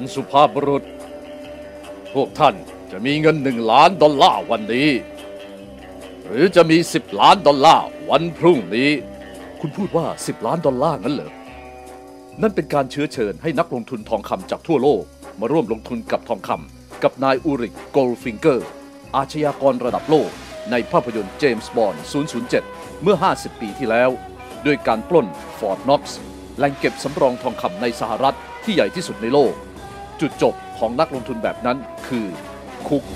านสุภาพบุรุษพวกท่านจะมีเงิน$1,000,000วันนี้หรือจะมี$10,000,000วันพรุ่งนี้คุณพูดว่า$10,000,000งั้นเหรอนั่นเป็นการเชื้อเชิญให้นักลงทุนทองคำจากทั่วโลกมาร่วมลงทุนกับทองคำกับนายอูริก โกลด์ฟิงเกอร์อาชญากรระดับโลกในภาพยนตร์เจมส์บอนด์007เมื่อ50ปีที่แล้วด้วยการปล้นฟอร์ตน็อกซ์แหล่งเก็บสำรองทองคำในสหรัฐที่ใหญ่ที่สุดในโลกจุดจบของนักลงทุนแบบนั้นคือคุก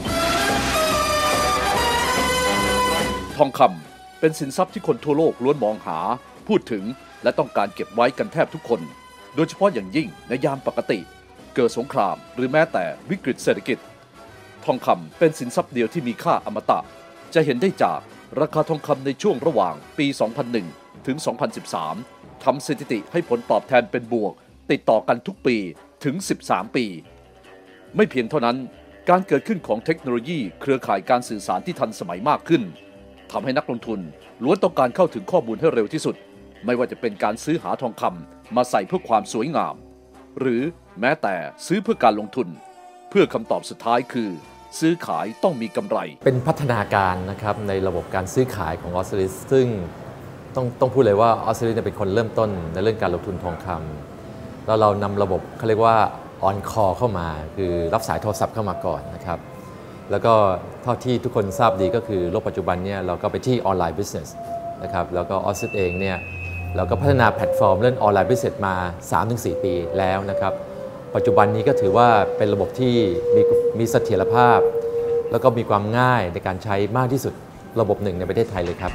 ทองคำเป็นสินทรัพย์ที่คนทั่วโลกล้วนมองหาพูดถึงและต้องการเก็บไว้กันแทบทุกคนโดยเฉพาะอย่างยิ่งในยามปกติเกิดสงครามหรือแม้แต่วิกฤตเศรษฐกิจทองคำเป็นสินทรัพย์เดียวที่มีค่าอมตะจะเห็นได้จากราคาทองคำในช่วงระหว่างปี 2001 ถึง 2013 ทำสถิติให้ผลตอบแทนเป็นบวกติดต่อกันทุกปีถึง 13 ปีไม่เพียงเท่านั้นการเกิดขึ้นของเทคโนโลยีเครือข่ายการสื่อสารที่ทันสมัยมากขึ้นทำให้นักลงทุนล้วนต้องการเข้าถึงข้อมูลให้เร็วที่สุดไม่ว่าจะเป็นการซื้อหาทองคำมาใส่เพื่อความสวยงามหรือแม้แต่ซื้อเพื่อการลงทุนเพื่อคำตอบสุดท้ายคือซื้อขายต้องมีกำไรเป็นพัฒนาการนะครับในระบบการซื้อขายของออสเตรเลียซึ่งต้องพูดเลยว่าออสเตรเลียเป็นคนเริ่มต้นในเรื่องการลงทุนทองคำแล้วเรานำระบบเขาเรียกว่าออนคอลเข้ามาคือรับสายโทรศัพท์เข้ามาก่อนนะครับแล้วก็เท่าที่ทุกคนทราบดีก็คือโลกปัจจุบันเนี่ยเราก็ไปที่ออนไลน์บิสเนสนะครับแล้วก็ออสเตรเลียเองเนี่ยเราก็พัฒนาแพลตฟอร์มเรื่องออนไลน์บิสเนสมา 3-4 ปีแล้วนะครับปัจจุบันนี้ก็ถือว่าเป็นระบบที่มีเสถียรภาพแล้วก็มีความง่ายในการใช้มากที่สุดระบบหนึ่งในประเทศไทยเลยครับ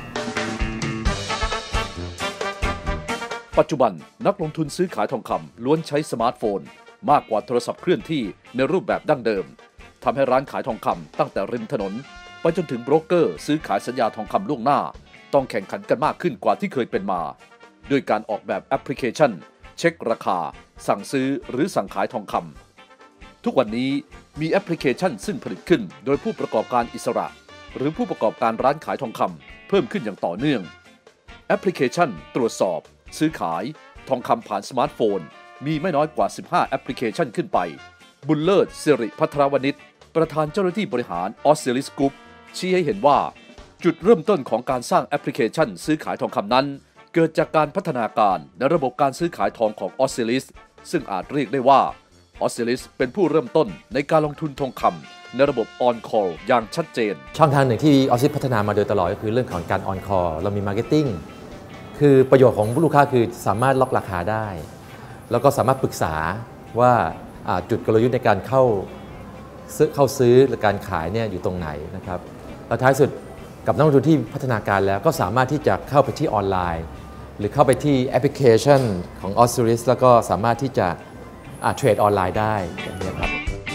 ปัจจุบันนักลงทุนซื้อขายทองคำล้วนใช้สมาร์ทโฟนมากกว่าโทรศัพท์เคลื่อนที่ในรูปแบบดั้งเดิมทำให้ร้านขายทองคำตั้งแต่ริมถนนไปจนถึงโบรกเกอร์ซื้อขายสัญญาทองคำล่วงหน้าต้องแข่งขันกันมากขึ้นกว่าที่เคยเป็นมาด้วยการออกแบบแอปพลิเคชันเช็คราคาสั่งซื้อหรือสั่งขายทองคำทุกวันนี้มีแอปพลิเคชันซึ่งผลิตขึ้นโดยผู้ประกอบการอิสระหรือผู้ประกอบการร้านขายทองคำเพิ่มขึ้นอย่างต่อเนื่องแอปพลิเคชันตรวจสอบซื้อขายทองคำผ่านสมาร์ทโฟนมีไม่น้อยกว่า15แอปพลิเคชันขึ้นไปบุญเลิศสิริภัทรวณิชประธานเจ้าหน้าที่บริหารออสเตรลิสกรุ๊ปชี้ให้เห็นว่าจุดเริ่มต้นของการสร้างแอปพลิเคชันซื้อขายทองคำนั้นเกิดจากการพัฒนาการในระบบการซื้อขายทองของออสเตรลิสซึ่งอาจเรียกได้ว่าออสเตรลิสเป็นผู้เริ่มต้นในการลงทุนทองคำในระบบออนคอลอย่างชัดเจนช่องทางหนึ่งที่ออสเตรเลียพัฒนามาโดยตลอดก็คือเรื่องของการออนคอลเรามีมาร์เก็ตติ้งคือประโยชน์ของผู้ลูกค้าคือสามารถล็อกราคาได้แล้วก็สามารถปรึกษาว่าจุดกลยุทธ์ในการเข้าซื้อหรือการขายเนี่ยอยู่ตรงไหนนะครับแล้วท้ายสุดกับนักลงทุนที่พัฒนาการแล้วก็สามารถที่จะเข้าไปที่ออนไลน์หรือเข้าไปที่แอปพลิเคชันของออสเตรเลียแล้วก็สามารถที่จะเทรดออนไลน์ได้อย่างนี้ครับ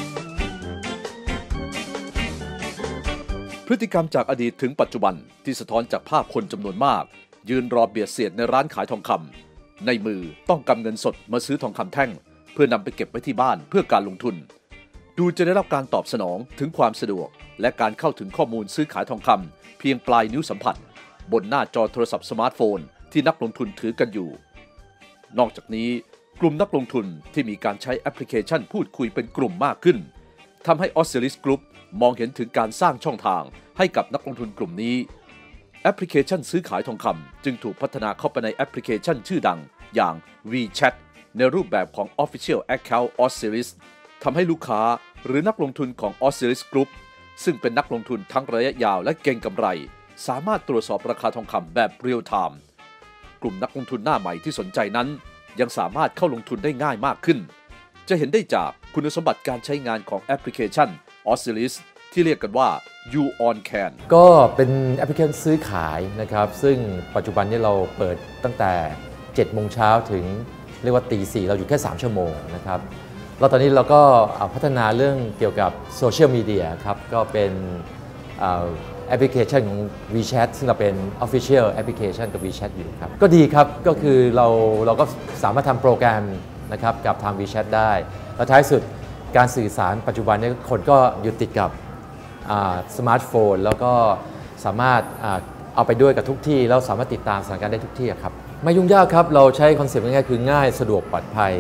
พฤติกรรมจากอดีตถึงปัจจุบันที่สะท้อนจากภาพคนจำนวนมากยืนรอเบียดเสียดในร้านขายทองคำในมือต้องกำเงินสดมาซื้อทองคำแท่งเพื่อนำไปเก็บไว้ที่บ้านเพื่อการลงทุนดูจะได้รับการตอบสนองถึงความสะดวกและการเข้าถึงข้อมูลซื้อขายทองคำเพียงปลายนิ้วสัมผัสบนหน้าจอโทรศัพท์สมาร์ทโฟนที่นักลงทุนถือกันอยู่นอกจากนี้กลุ่มนักลงทุนที่มีการใช้แอปพลิเคชันพูดคุยเป็นกลุ่มมากขึ้นทำให้ออสเตรเลียกรุ๊ปมองเห็นถึงการสร้างช่องทางให้กับนักลงทุนกลุ่มนี้แอปพลิเคชันซื้อขายทองคำจึงถูกพัฒนาเข้าไปในแอปพลิเคชันชื่อดังอย่าง WeChat ในรูปแบบของ Official Account Australis ทำให้ลูกค้าหรือนักลงทุนของ Australis Group ซึ่งเป็นนักลงทุนทั้งระยะยาวและเก็งกำไรสามารถตรวจสอบราคาทองคำแบบเรียลไทม์กลุ่มนักลงทุนหน้าใหม่ที่สนใจนั้นยังสามารถเข้าลงทุนได้ง่ายมากขึ้นจะเห็นได้จากคุณสมบัติการใช้งานของแอปพลิเคชัน Australis ที่เรียกกันว่า You On Can ก็เป็นแอปพลิเคชันซื้อขายนะครับซึ่งปัจจุบันนี้เราเปิดตั้งแต่7 โมงเช้าถึงเรียกว่าตี 4เราอยู่แค่3 ชั่วโมงนะครับแล้วตอนนี้เราก็พัฒนาเรื่องเกี่ยวกับโซเชียลมีเดียครับก็เป็นแอปพลิเคชันของ WeChat ซึ่งเราเป็น Official Application กับ WeChat อยู่ครับก็ดีครับก็คือเราก็สามารถทำโปรแกรมนะครับกับทาง WeChat ได้แล้วท้ายสุดการสื่อสารปัจจุบันนี้คนก็อยู่ติดกับสมาร์ทโฟนแล้วก็สามารถเอาไปด้วยกับทุกที่แล้วสามารถติดตามสถานการณ์ได้ทุกที่ครับไม่ยุ่งยากครับเราใช้คอนเซ็ปต์ง่ายๆคือง่ายสะดวกปลอดภัย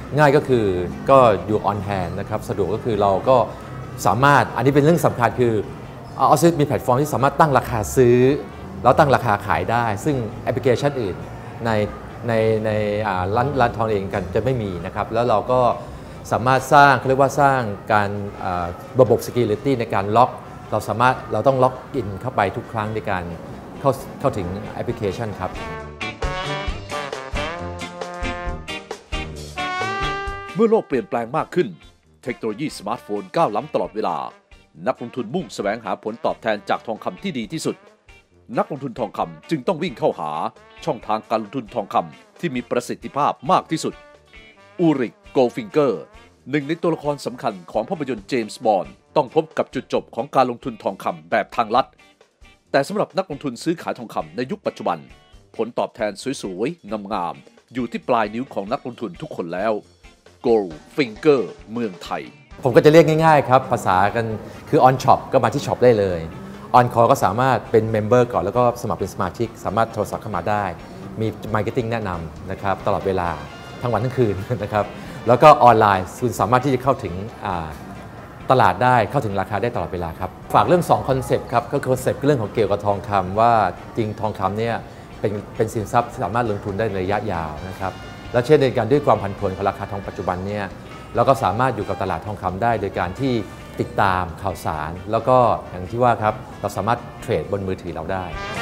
ง่ายก็คือก็อยู่ on hand นะครับสะดวกก็คือเราก็สามารถอันนี้เป็นเรื่องสำคัญคือOzfit มีแพลตฟอร์มที่สามารถตั้งราคาซื้อแล้วตั้งราคาขายได้ซึ่งแอปพลิเคชันอื่นในร้านทองเองกันจะไม่มีนะครับแล้วเราก็สามารถสร้างเขาเรียกว่าสร้างการระบบ security ในการล็อกเราต้องล็อกอินเข้าไปทุกครั้งในการเข้าถึงแอปพลิเคชันครับเมื่อโลกเปลี่ยนแปลงมากขึ้นเทคโนโลยีสมาร์ทโฟนก้าวล้ำตลอดเวลานักลงทุนมุ่งแสวงหาผลตอบแทนจากทองคำที่ดีที่สุดนักลงทุนทองคำจึงต้องวิ่งเข้าหาช่องทางการลงทุนทองคำที่มีประสิทธิภาพมากที่สุดอูริก โกลฟิงเกอร์หนึ่งในตัวละครสำคัญของภาพยนตร์เจมส์บอนด์ต้องพบกับจุดจบของการลงทุนทองคำแบบทางลัดแต่สำหรับนักลงทุนซื้อขายทองคำในยุคปัจจุบันผลตอบแทนสวยๆงามๆอยู่ที่ปลายนิ้วของนักลงทุนทุกคนแล้วโกลฟิงเกอร์เมืองไทยผมก็จะเรียกง่ายๆครับภาษากันคือ on shop ก็มาที่ช็อปได้เลย on call ก็สามารถเป็นเมมเบอร์ก่อนแล้วก็สมัครเป็นสมาชิกสามารถโทรศัพท์เข้ามาได้มีมาร์เก็ตติ้งแนะนำนะครับตลอดเวลาทั้งวันทั้งคืนนะครับแล้วก็ออนไลน์คุณสามารถที่จะเข้าถึงตลาดได้เข้าถึงราคาได้ตลอดเวลาครับฝากเรื่อง2คอนเซปต์ครับก็คือคอนเซปต์เรื่องของเกี่ยวกับทองคำว่าจริงทองคำเนี่ยเป็นสินทรัพย์ที่สามารถลงทุนได้ในระยะยาวนะครับและเช่นเดียวกันด้วยความผันผวนของราคาทองปัจจุบันเนี่ยเราก็สามารถอยู่กับตลาดทองคำได้โดยการที่ติดตามข่าวสารแล้วก็อย่างที่ว่าครับเราสามารถเทรดบนมือถือเราได้